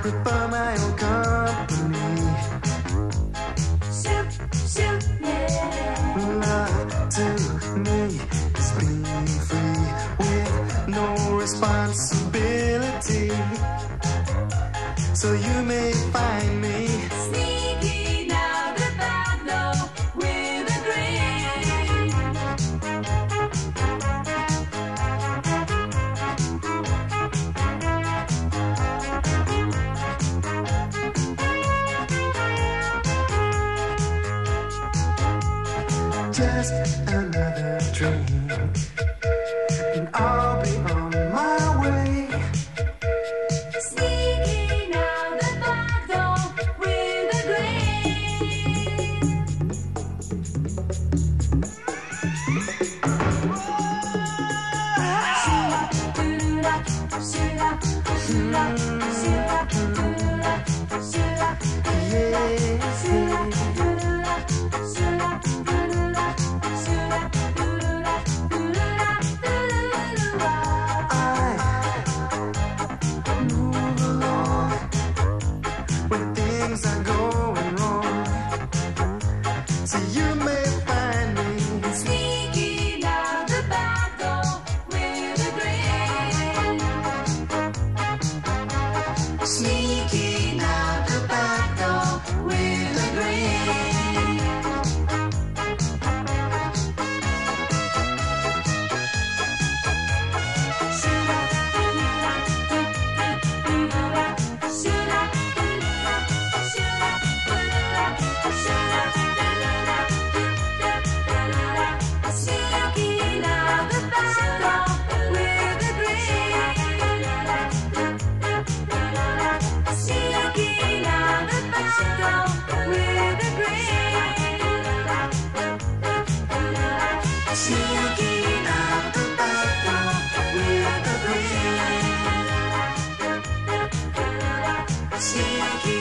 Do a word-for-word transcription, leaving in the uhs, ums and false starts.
prefer my own company. Shoot, shoot, yeah. Love to me is being free with no responsibility. So you may find me Sneaking out the back door with a grin. just another dream, and I'll be on my way. Sneaking out the back door with a grin. Shoot-a, shoot-a, shoot-a, shoot-a, shoot-a, shoot-a, Yeah. I move along when things are going wrong. So you may find me Sneaking out the back door with a grin. sneaking out the back door with a grin. Sneaking out the back door with a grin. Sneaking out the back door with a grin. Sneaking out the back door with a grin. Sneaking